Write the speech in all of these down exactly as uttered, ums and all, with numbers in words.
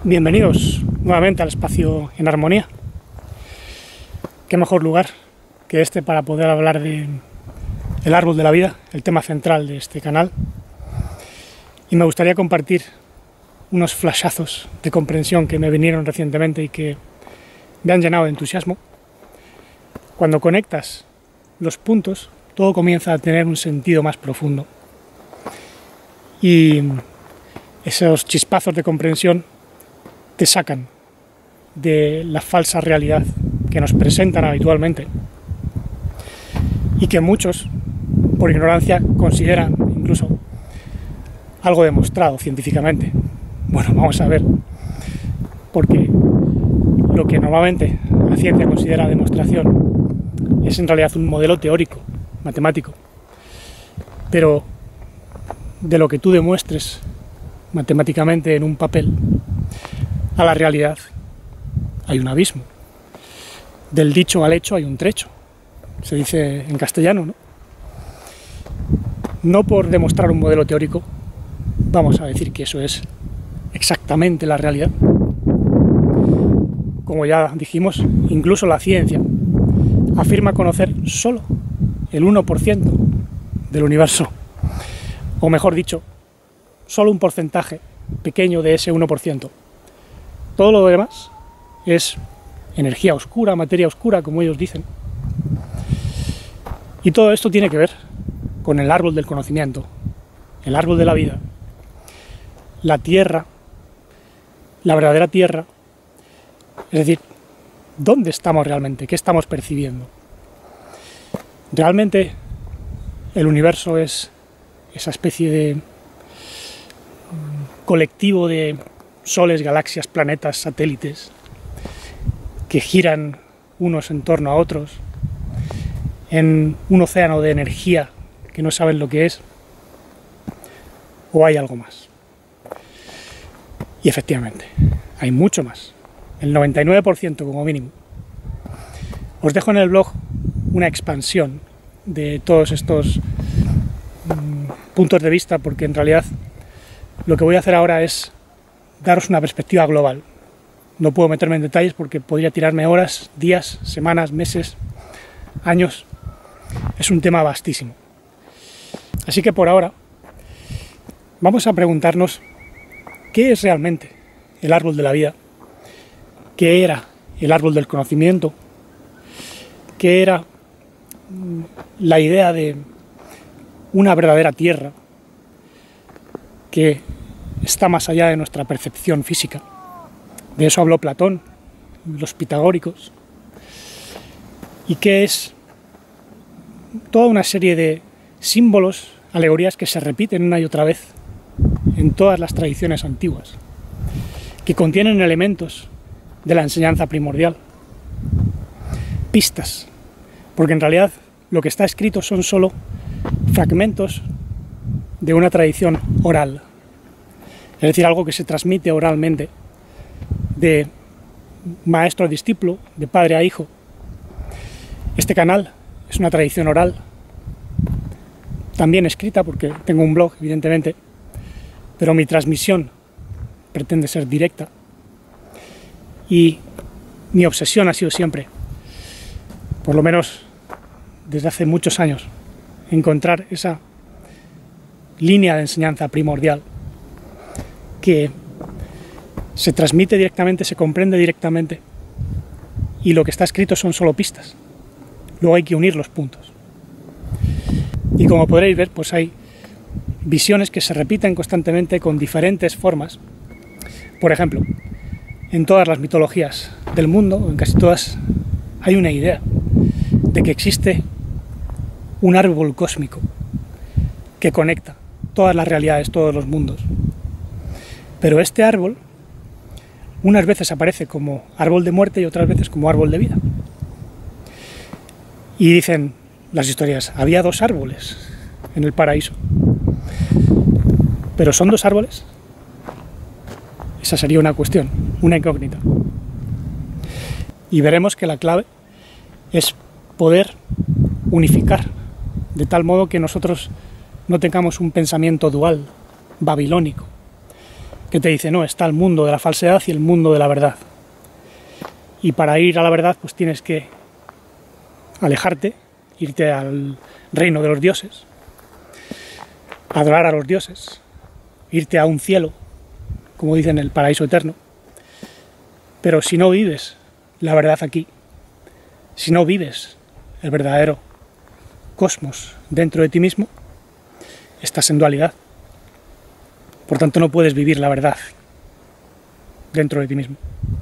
Bienvenidos nuevamente al espacio en armonía. Qué mejor lugar que este para poder hablar de el árbol de la vida, el tema central de este canal. Y me gustaría compartir unos flashazos de comprensión que me vinieron recientemente y que me han llenado de entusiasmo. Cuando conectas los puntos, todo comienza a tener un sentido más profundo. Y esos chispazos de comprensión te sacan de la falsa realidad que nos presentan habitualmente y que muchos, por ignorancia, consideran incluso algo demostrado científicamente. Bueno, vamos a ver, porque lo que normalmente la ciencia considera demostración es en realidad un modelo teórico, matemático, pero de lo que tú demuestres matemáticamente en un papel a la realidad hay un abismo. Del dicho al hecho hay un trecho, se dice en castellano, ¿no? No por demostrar un modelo teórico vamos a decir que eso es exactamente la realidad. Como ya dijimos, incluso la ciencia afirma conocer solo el uno por ciento del universo, o mejor dicho, solo un porcentaje pequeño de ese uno por ciento. Todo lo demás es energía oscura, materia oscura, como ellos dicen. Y todo esto tiene que ver con el árbol del conocimiento, el árbol de la vida, la tierra, la verdadera tierra. Es decir, ¿dónde estamos realmente? ¿Qué estamos percibiendo? Realmente el universo es esa especie de colectivo de soles, galaxias, planetas, satélites que giran unos en torno a otros en un océano de energía que no saben lo que es, o hay algo más. Y efectivamente, hay mucho más, el noventa y nueve por ciento como mínimo. Os dejo en el blog una expansión de todos estos mmm, puntos de vista, porque en realidad lo que voy a hacer ahora es daros una perspectiva global. No puedo meterme en detalles porque podría tirarme horas, días, semanas, meses, años. Es un tema vastísimo. Así que por ahora vamos a preguntarnos qué es realmente el árbol de la vida, qué era el árbol del conocimiento, qué era la idea de una verdadera tierra que está más allá de nuestra percepción física. De eso habló Platón, los pitagóricos. Y que es toda una serie de símbolos, alegorías que se repiten una y otra vez en todas las tradiciones antiguas, que contienen elementos de la enseñanza primordial. Pistas, porque en realidad lo que está escrito son solo fragmentos de una tradición oral. Es decir, algo que se transmite oralmente de maestro a discípulo, de padre a hijo. Este canal es una tradición oral, también escrita porque tengo un blog, evidentemente, pero mi transmisión pretende ser directa y mi obsesión ha sido siempre, por lo menos desde hace muchos años, encontrar esa línea de enseñanza primordial que se transmite directamente, se comprende directamente, y lo que está escrito son solo pistas. Luego hay que unir los puntos. Y como podréis ver, pues hay visiones que se repiten constantemente con diferentes formas. Por ejemplo, en todas las mitologías del mundo, en casi todas, hay una idea de que existe un árbol cósmico que conecta todas las realidades, todos los mundos. Pero este árbol unas veces aparece como árbol de muerte y otras veces como árbol de vida. Y dicen las historias, había dos árboles en el paraíso. ¿Pero son dos árboles? Esa sería una cuestión, una incógnita. Y veremos que la clave es poder unificar, de tal modo que nosotros no tengamos un pensamiento dual, babilónico, que que te dice, no, está el mundo de la falsedad y el mundo de la verdad. Y para ir a la verdad, pues tienes que alejarte, irte al reino de los dioses, adorar a los dioses, irte a un cielo, como dicen, el paraíso eterno. Pero si no vives la verdad aquí, si no vives el verdadero cosmos dentro de ti mismo, estás en dualidad. Por tanto, no puedes vivir la verdad dentro de ti mismo.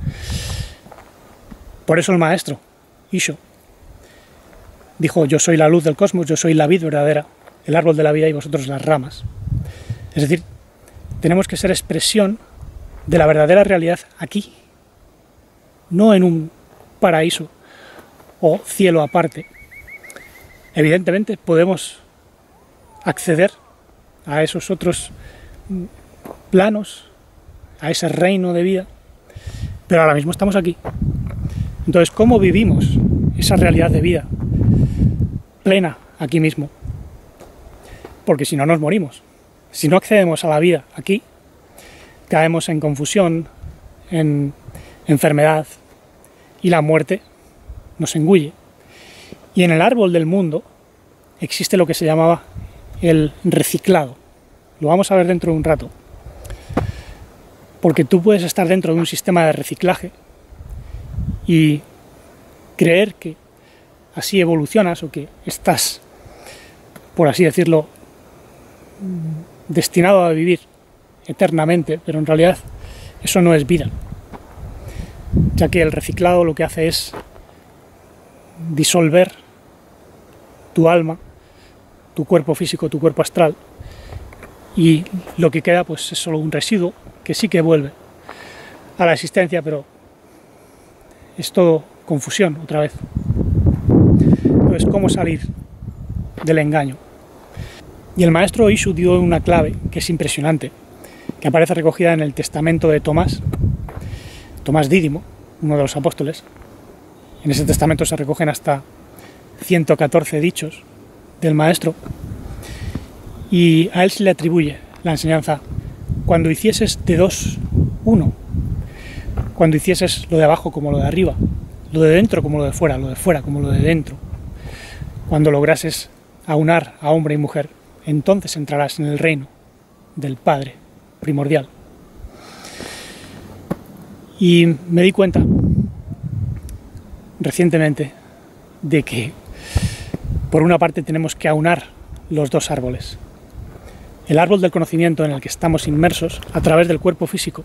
Por eso el maestro, Isho, dijo, yo soy la luz del cosmos, yo soy la vid verdadera, el árbol de la vida y vosotros las ramas. Es decir, tenemos que ser expresión de la verdadera realidad aquí, no en un paraíso o cielo aparte. Evidentemente podemos acceder a esos otros planos, a ese reino de vida, pero ahora mismo estamos aquí. Entonces, ¿cómo vivimos esa realidad de vida plena aquí mismo? Porque si no, nos morimos. Si no accedemos a la vida aquí, caemos en confusión, en enfermedad, y la muerte nos engulle. Y en el árbol del mundo existe lo que se llamaba el reciclado. Lo vamos a ver dentro de un rato. Porque tú puedes estar dentro de un sistema de reciclaje y creer que así evolucionas o que estás, por así decirlo, destinado a vivir eternamente, pero en realidad eso no es vida, ya que el reciclado lo que hace es disolver tu alma, tu cuerpo físico, tu cuerpo astral, y lo que queda pues es solo un residuo que sí que vuelve a la existencia, pero es todo confusión otra vez. Entonces, ¿cómo salir del engaño? Y el maestro Ishu dio una clave que es impresionante, que aparece recogida en el testamento de Tomás, Tomás Dídimo, uno de los apóstoles. En ese testamento se recogen hasta ciento catorce dichos del maestro, y a él se le atribuye la enseñanza: cuando hicieses de dos, uno, cuando hicieses lo de abajo como lo de arriba, lo de dentro como lo de fuera, lo de fuera como lo de dentro, cuando lograses aunar a hombre y mujer, entonces entrarás en el reino del Padre primordial. Y me di cuenta recientemente de que por una parte tenemos que aunar los dos árboles. El árbol del conocimiento en el que estamos inmersos a través del cuerpo físico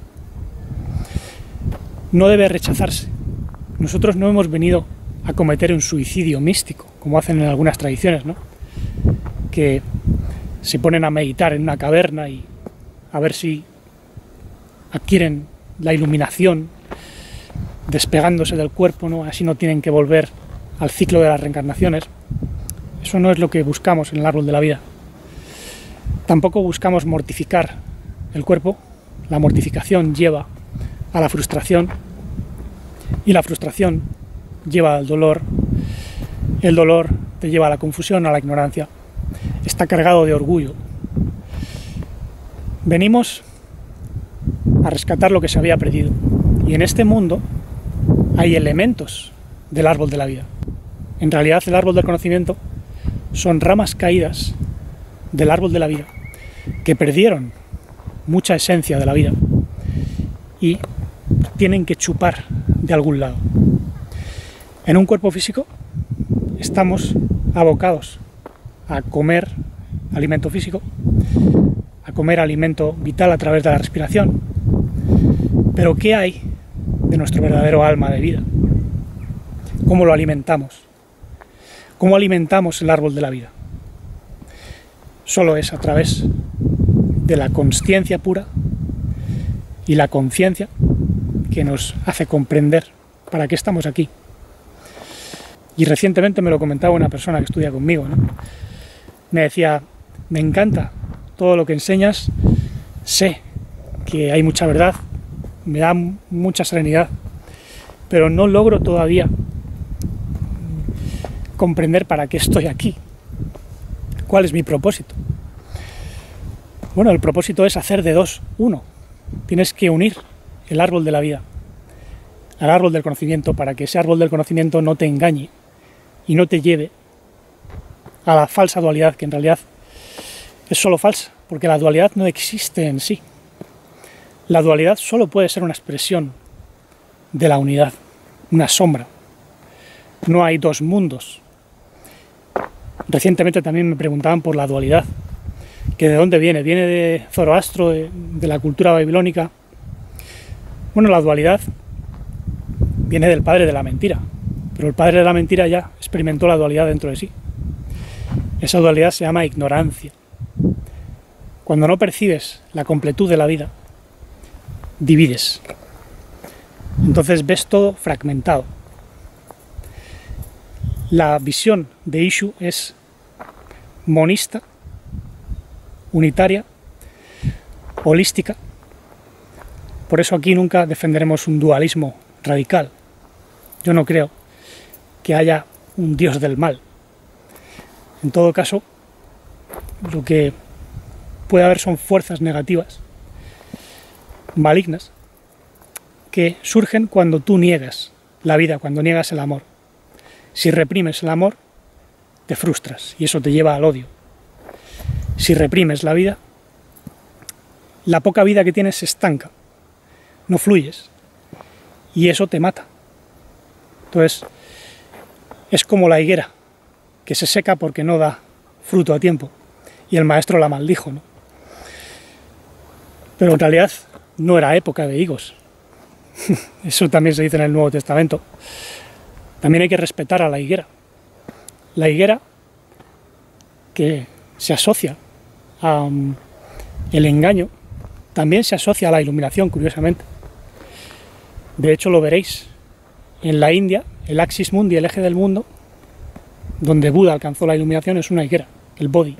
no debe rechazarse. Nosotros no hemos venido a cometer un suicidio místico, como hacen en algunas tradiciones, ¿no? Que se ponen a meditar en una caverna y a ver si adquieren la iluminación despegándose del cuerpo, ¿no? Así no tienen que volver al ciclo de las reencarnaciones. Eso no es lo que buscamos en el árbol de la vida. Tampoco buscamos mortificar el cuerpo. La mortificación lleva a la frustración y la frustración lleva al dolor. El dolor te lleva a la confusión, a la ignorancia. Está cargado de orgullo. Venimos a rescatar lo que se había perdido. Y en este mundo hay elementos del árbol de la vida. En realidad, el árbol del conocimiento son ramas caídas del árbol de la vida que perdieron mucha esencia de la vida y tienen que chupar de algún lado. En un cuerpo físico estamos abocados a comer alimento físico, a comer alimento vital a través de la respiración. Pero ¿qué hay de nuestro verdadero alma de vida? ¿Cómo lo alimentamos? ¿Cómo alimentamos el árbol de la vida? Solo es a través de la consciencia pura y la conciencia que nos hace comprender para qué estamos aquí. Y recientemente me lo comentaba una persona que estudia conmigo, ¿no? Me decía, me encanta todo lo que enseñas, sé que hay mucha verdad, me da mucha serenidad, pero no logro todavía comprender para qué estoy aquí. ¿Cuál es mi propósito? Bueno, el propósito es hacer de dos uno. tienes que unir el árbol de la vida al árbol del conocimiento para que ese árbol del conocimiento no te engañe y no te lleve a la falsa dualidad, que en realidad es solo falsa, porque la dualidad no existe en sí. La dualidad solo puede ser una expresión de la unidad, una sombra. No hay dos mundos. Recientemente también me preguntaban por la dualidad, que de dónde viene, viene de Zoroastro, de, de la cultura babilónica. Bueno, la dualidad viene del padre de la mentira, pero el padre de la mentira ya experimentó la dualidad dentro de sí. Esa dualidad se llama ignorancia. Cuando no percibes la completud de la vida, divides. Entonces ves todo fragmentado. La visión de Ishu es monista, unitaria, holística. Por eso aquí nunca defenderemos un dualismo radical. Yo no creo que haya un dios del mal. En todo caso, lo que puede haber son fuerzas negativas, malignas, que surgen cuando tú niegas la vida, cuando niegas el amor. Si reprimes el amor, te frustras y eso te lleva al odio. Si reprimes la vida, la poca vida que tienes se estanca, no fluyes y eso te mata. Entonces, es como la higuera, que se seca porque no da fruto a tiempo y el maestro la maldijo, ¿no? Pero en realidad no era época de higos. Eso también se dice en el Nuevo Testamento. También hay que respetar a la higuera. La higuera que se asocia al um, engaño, también se asocia a la iluminación, curiosamente. De hecho, lo veréis en la India, el Axis Mundi, el eje del mundo, donde Buda alcanzó la iluminación, es una higuera, el Bodhi.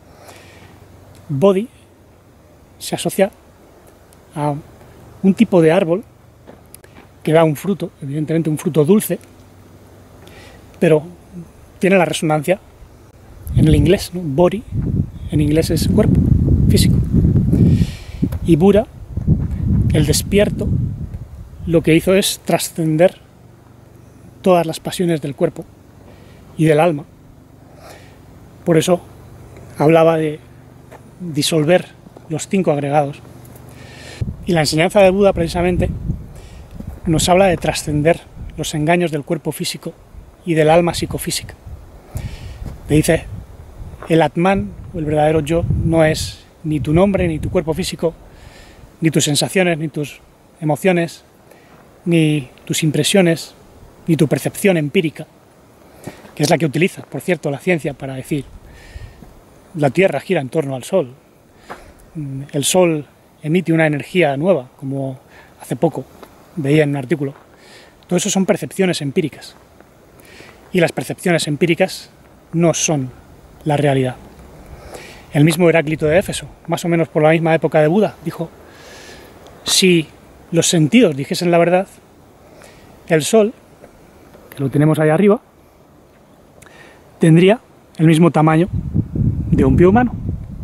Bodhi se asocia a un tipo de árbol que da un fruto, evidentemente un fruto dulce, pero tiene la resonancia en el inglés, ¿no? Body, en inglés es cuerpo, físico. Y Buda, el despierto, lo que hizo es trascender todas las pasiones del cuerpo y del alma. Por eso hablaba de disolver los cinco agregados. Y la enseñanza de Buda, precisamente, nos habla de trascender los engaños del cuerpo físico y del alma psicofísica. Te dice, el Atman, o el verdadero yo, no es ni tu nombre, ni tu cuerpo físico, ni tus sensaciones, ni tus emociones, ni tus impresiones, ni tu percepción empírica, que es la que utiliza, por cierto, la ciencia para decir, la Tierra gira en torno al Sol, el Sol emite una energía nueva, como hace poco veía en un artículo. Todo eso son percepciones empíricas. Y las percepciones empíricas no son la realidad. El mismo Heráclito de Éfeso, más o menos por la misma época de Buda, dijo, si los sentidos dijesen la verdad, el Sol, que lo tenemos ahí arriba, tendría el mismo tamaño de un pie humano.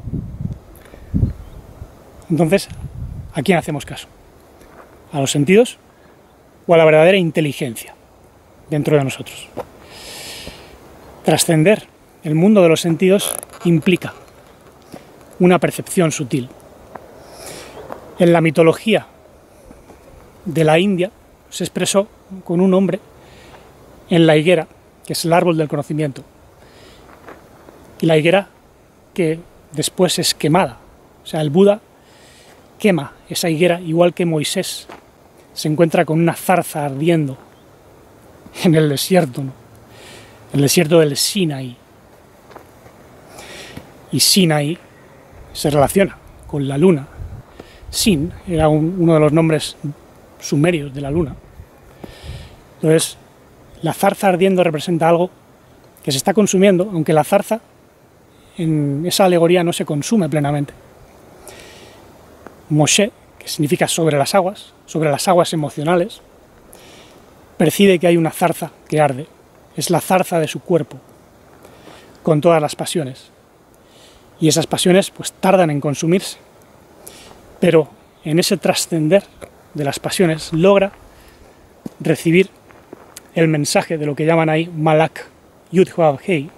Entonces, ¿a quién hacemos caso? ¿A los sentidos o a la verdadera inteligencia dentro de nosotros? Trascender el mundo de los sentidos implica una percepción sutil. En la mitología de la India se expresó con un hombre en la higuera, que es el árbol del conocimiento, y la higuera que después es quemada. O sea, el Buda quema esa higuera, igual que Moisés se encuentra con una zarza ardiendo en el desierto, ¿no? El desierto del Sinaí. Y Sinaí se relaciona con la luna. Sin era un, uno de los nombres sumerios de la luna. Entonces, la zarza ardiendo representa algo que se está consumiendo, aunque la zarza en esa alegoría no se consume plenamente. Moshe, que significa sobre las aguas, sobre las aguas emocionales, percibe que hay una zarza que arde. Es la zarza de su cuerpo, con todas las pasiones. Y esas pasiones pues tardan en consumirse. Pero en ese trascender de las pasiones, logra recibir el mensaje de lo que llaman ahí Malak Yud-Heh,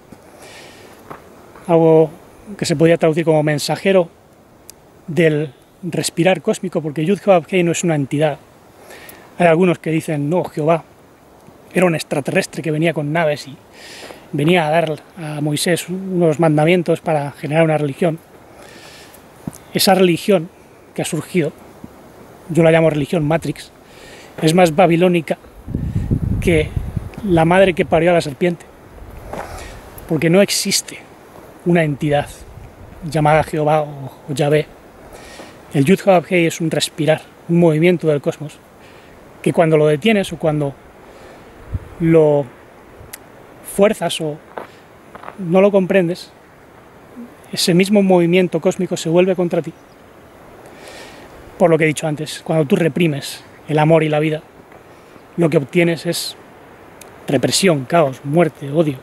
algo que se podría traducir como mensajero del respirar cósmico, porque Yud-Heh no es una entidad. Hay algunos que dicen, no, Jehová era un extraterrestre que venía con naves y venía a dar a Moisés unos mandamientos para generar una religión. Esa religión que ha surgido, yo la llamo religión Matrix, es más babilónica que la madre que parió a la serpiente, porque no existe una entidad llamada Jehová o, o Yahvé. El Yud-Heh es un respirar, un movimiento del cosmos, que cuando lo detienes o cuando lo fuerzas o no lo comprendes, ese mismo movimiento cósmico se vuelve contra ti. Por lo que he dicho antes, cuando tú reprimes el amor y la vida, lo que obtienes es represión, caos, muerte, odio.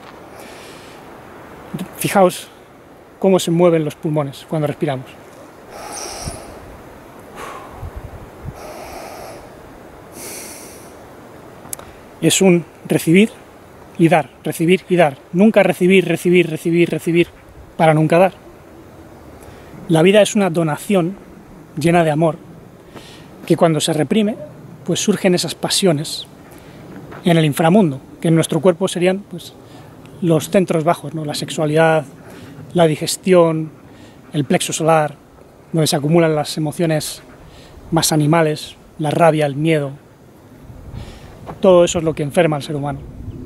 Fijaos cómo se mueven los pulmones cuando respiramos. Es un recibir y dar, recibir y dar. Nunca recibir, recibir, recibir, recibir, para nunca dar. La vida es una donación llena de amor, que cuando se reprime, pues surgen esas pasiones en el inframundo, que en nuestro cuerpo serían pues los centros bajos, ¿no? La sexualidad, la digestión, el plexo solar, donde se acumulan las emociones más animales, la rabia, el miedo. Todo eso es lo que enferma al ser humano.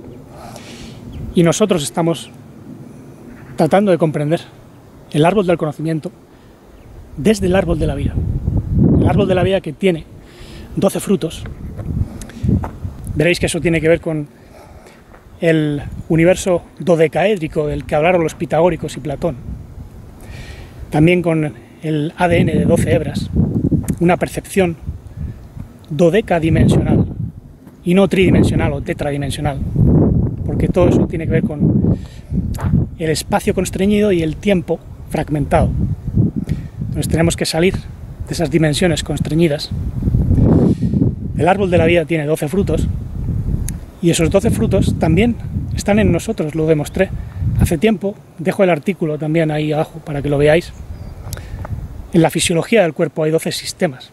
Y nosotros estamos tratando de comprender el árbol del conocimiento desde el árbol de la vida. El árbol de la vida que tiene doce frutos. Veréis que eso tiene que ver con el universo dodecaédrico del que hablaron los pitagóricos y Platón. También con el A D N de doce hebras, una percepción dodecadimensional y no tridimensional o tetradimensional, porque todo eso tiene que ver con el espacio constreñido y el tiempo fragmentado. Entonces tenemos que salir de esas dimensiones constreñidas. El árbol de la vida tiene doce frutos y esos doce frutos también están en nosotros, lo demostré hace tiempo. Dejo el artículo también ahí abajo para que lo veáis. En la fisiología del cuerpo hay doce sistemas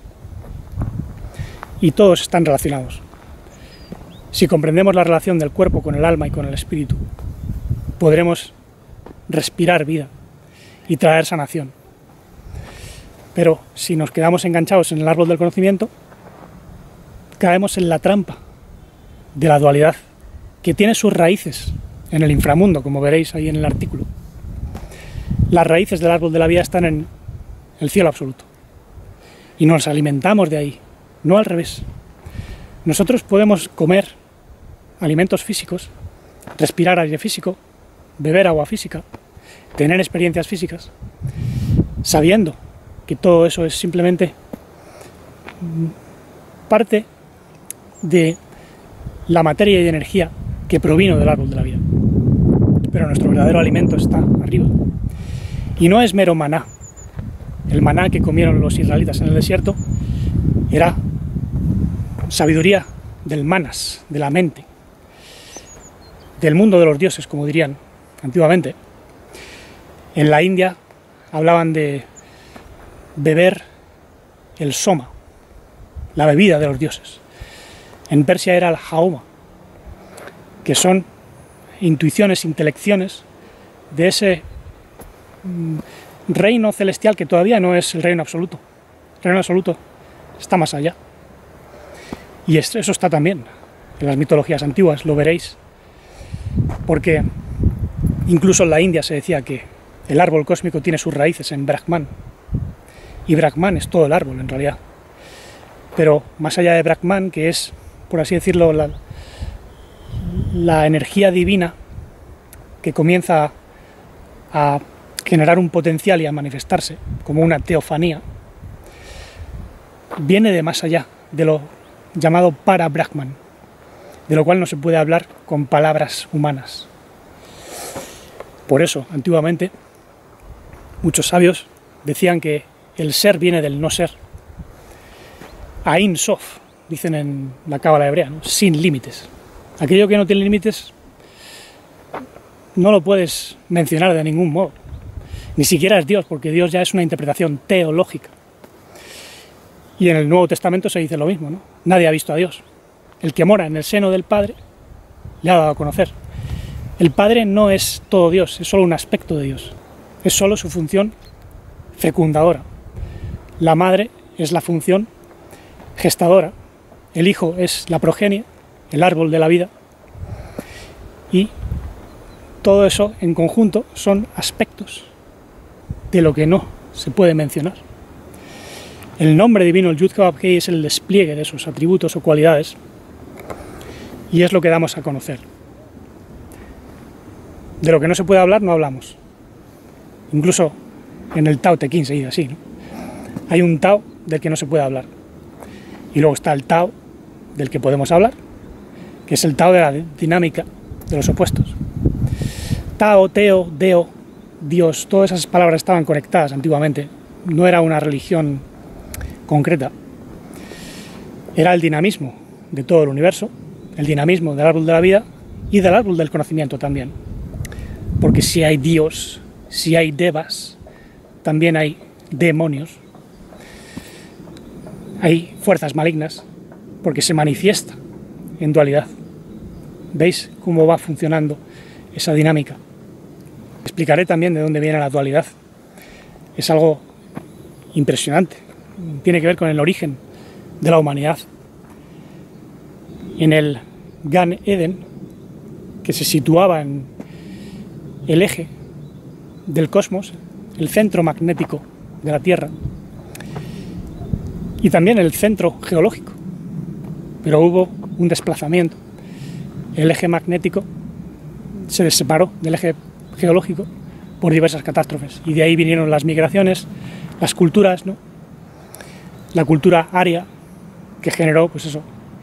y todos están relacionados. Si comprendemos la relación del cuerpo con el alma y con el espíritu, podremos respirar vida y traer sanación. Pero si nos quedamos enganchados en el árbol del conocimiento, caemos en la trampa de la dualidad, que tiene sus raíces en el inframundo, como veréis ahí en el artículo. Las raíces del árbol de la vida están en el cielo absoluto y nos alimentamos de ahí, no al revés. Nosotros podemos comer alimentos físicos, respirar aire físico, beber agua física, tener experiencias físicas, sabiendo que todo eso es simplemente parte de la materia y energía que provino del árbol de la vida. Pero nuestro verdadero alimento está arriba. Y no es mero maná. El maná que comieron los israelitas en el desierto era sabiduría del manas, de la mente, del mundo de los dioses, como dirían antiguamente. En la India hablaban de beber el soma, la bebida de los dioses. En Persia era el jauma, que son intuiciones, intelecciones de ese reino celestial que todavía no es el reino absoluto. El reino absoluto está más allá. Y eso está también en las mitologías antiguas, lo veréis, porque incluso en la India se decía que el árbol cósmico tiene sus raíces en Brahman, y Brahman es todo el árbol en realidad. Pero más allá de Brahman, que es, por así decirlo, la, la energía divina que comienza a generar un potencial y a manifestarse como una teofanía, viene de más allá, de lo llamado para Brahman, de lo cual no se puede hablar con palabras humanas. Por eso, antiguamente, muchos sabios decían que el ser viene del no ser, Ein Sof, dicen en la cábala hebrea, ¿no? Sin límites. Aquello que no tiene límites no lo puedes mencionar de ningún modo. Ni siquiera es Dios, porque Dios ya es una interpretación teológica. Y en el Nuevo Testamento se dice lo mismo, ¿no? Nadie ha visto a Dios. El que mora en el seno del Padre le ha dado a conocer. El Padre no es todo Dios, es solo un aspecto de Dios. Es solo su función fecundadora. La Madre es la función gestadora. El Hijo es la progenie, el árbol de la vida. Y todo eso en conjunto son aspectos de lo que no se puede mencionar. El nombre divino, el Yud-Heh-Vav-Heh, es el despliegue de esos atributos o cualidades y es lo que damos a conocer. De lo que no se puede hablar no hablamos. Incluso en el Tao Te Ching se dice así, ¿no? Hay un Tao del que no se puede hablar y luego está el Tao del que podemos hablar, que es el Tao de la dinámica de los opuestos. Tao, Teo, Deo, Dios, todas esas palabras estaban conectadas antiguamente. No era una religión concreta. Era el dinamismo de todo el universo, el dinamismo del árbol de la vida y del árbol del conocimiento también. Porque si hay Dios, si hay devas, también hay demonios. Hay fuerzas malignas, porque se manifiesta en dualidad. ¿Veis cómo va funcionando esa dinámica? Explicaré también de dónde viene la dualidad. Es algo impresionante. Tiene que ver con el origen de la humanidad. En el Gan Eden, que se situaba en el eje del cosmos, el centro magnético de la Tierra, y también el centro geológico, pero hubo un desplazamiento. El eje magnético se separó del eje geológico por diversas catástrofes y de ahí vinieron las migraciones, las culturas, ¿no? La cultura aria que generó, pues eso,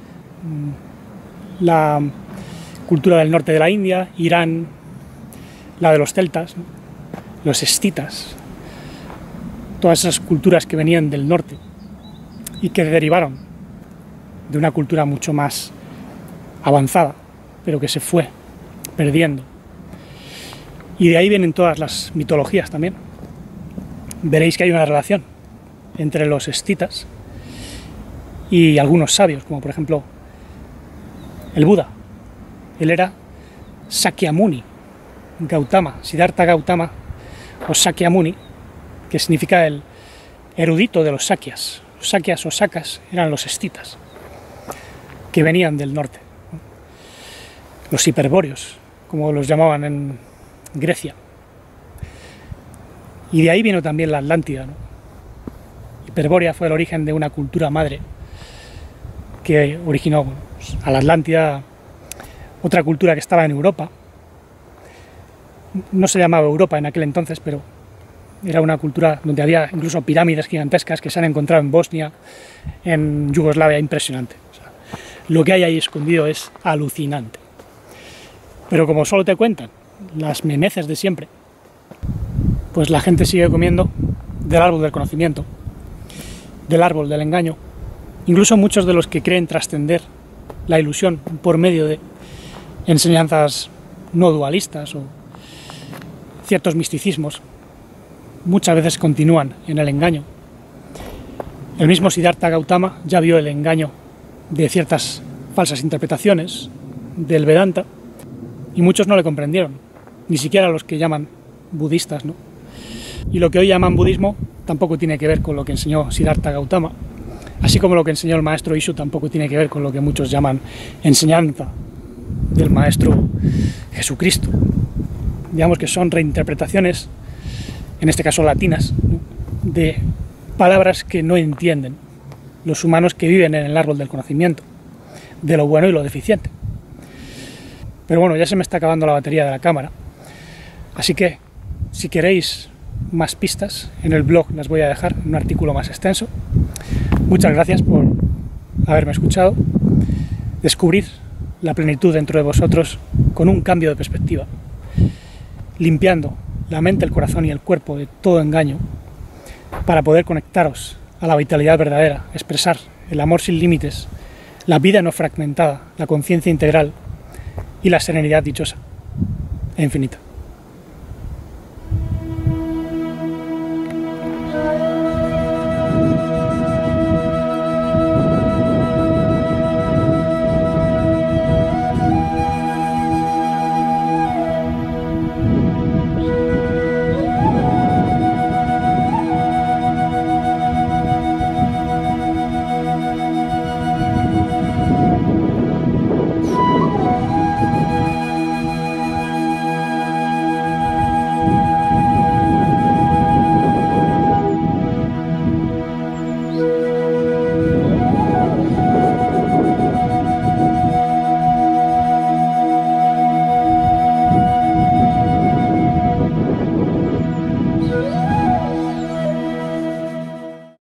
la cultura del norte de la India, Irán, la de los celtas, ¿no? Los escitas, todas esas culturas que venían del norte y que derivaron de una cultura mucho más avanzada, pero que se fue perdiendo. Y de ahí vienen todas las mitologías también. Veréis que hay una relación entre los escitas y algunos sabios, como por ejemplo el Buda. Él era Sakyamuni, Gautama, Siddhartha Gautama, o Sakyamuni, que significa el erudito de los Sakyas. Los Sakyas o Sakas eran los escitas, que venían del norte. Los hiperbóreos, como los llamaban en Grecia. Y de ahí vino también la Atlántida, ¿no? Hiperbórea fue el origen de una cultura madre que originó, bueno, pues, a la Atlántida, otra cultura que estaba en Europa. No se llamaba Europa en aquel entonces, pero era una cultura donde había incluso pirámides gigantescas que se han encontrado en Bosnia, en Yugoslavia, impresionante. O sea, lo que hay ahí escondido es alucinante. Pero como solo te cuentan las memeces de siempre, pues la gente sigue comiendo del árbol del conocimiento, del árbol del engaño. Incluso muchos de los que creen trascender la ilusión por medio de enseñanzas no dualistas o ciertos misticismos, muchas veces continúan en el engaño. El mismo Siddhartha Gautama ya vio el engaño de ciertas falsas interpretaciones del Vedanta y muchos no le comprendieron, ni siquiera los que llaman budistas, ¿no? Y lo que hoy llaman budismo tampoco tiene que ver con lo que enseñó Siddhartha Gautama, así como lo que enseñó el maestro Ishu tampoco tiene que ver con lo que muchos llaman enseñanza del maestro Jesucristo. Digamos que son reinterpretaciones, en este caso latinas, ¿no?, de palabras que no entienden los humanos que viven en el árbol del conocimiento, de lo bueno y lo deficiente. Pero bueno, ya se me está acabando la batería de la cámara, así que si queréis más pistas, en el blog las voy a dejar, un artículo más extenso. Muchas gracias por haberme escuchado. Descubrid la plenitud dentro de vosotros con un cambio de perspectiva, limpiando la mente, el corazón y el cuerpo de todo engaño para poder conectaros a la vitalidad verdadera, expresar el amor sin límites, la vida no fragmentada, la conciencia integral y la serenidad dichosa e infinita.